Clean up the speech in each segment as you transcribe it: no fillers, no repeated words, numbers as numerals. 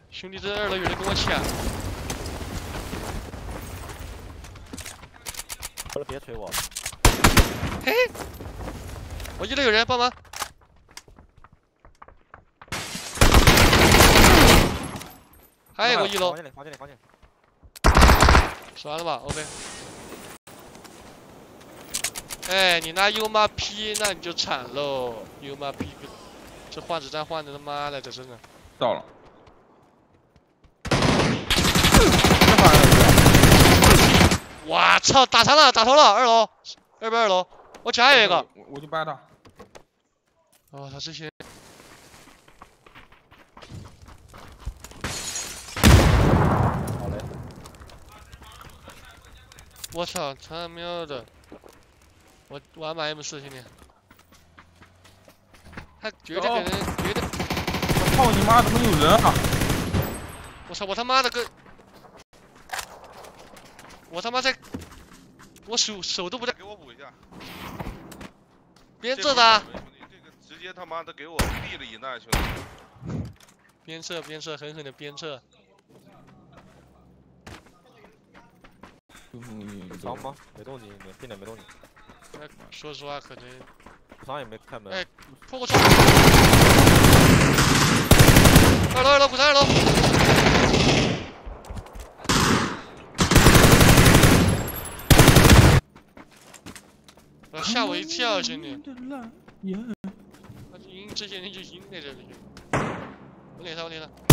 兄弟，这2楼有人跟我抢。 不是，别锤我。 嘿，我1楼有人，帮忙。还有个1楼。 房间里。 刷了吧 ，OK。哎，你拿 U 妈 P， 那你就惨喽 ！U 妈 P， 这换子弹换的他妈的，这真的。 到了。 我操，打残了，打头了，2楼，2楼，我前还有一个。 我就掰他。 哦，他这些。 好嘞。 我操，他喵的！我要买 M4，兄弟。他绝对给人绝对。 我操你妈！怎么有人啊？ 我操！我他妈的个！我他妈在，我手都不在。 给我补一下。 边侧的。 这个直接他妈的给我毙了一难，兄弟。 边侧，狠狠的边侧。 伤吗？没动静，变脸没动静。 哎，说实话，可能。 伤也没开门。 哎，破过窗。2楼，鼓山2楼。吓我一跳，兄弟！他赢，这些人就赢在这里。我脸上。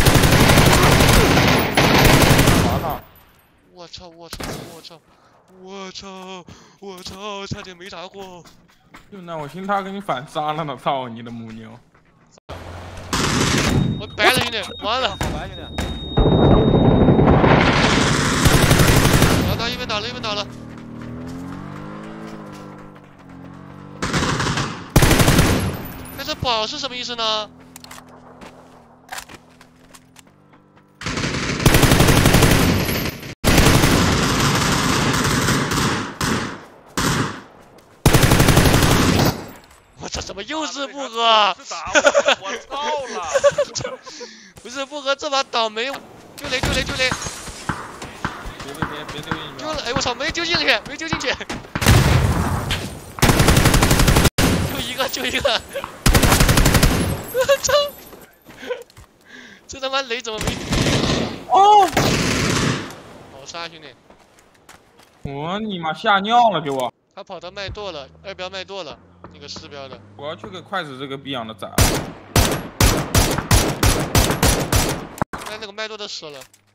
我操！差点没打过。 就那我信他给你反杀了呢，操你的母牛！ 我白了，兄弟，完了！ 好白，兄弟。 他一边倒了。但这宝是什么意思呢？我操，怎么又是不合？ 我操了！ 不是不合，这把倒霉，丢雷！ 别丢人！ 丢了！哎，我操，没丢进去。就一个！我操！这他妈雷怎么没？ 哦！ 好杀，兄弟！ 我你妈吓尿了，给我！ 他跑到麦垛了，2标麦垛了，那个4标的。 我要去给筷子这个逼养的宰。 那个麦垛都死了。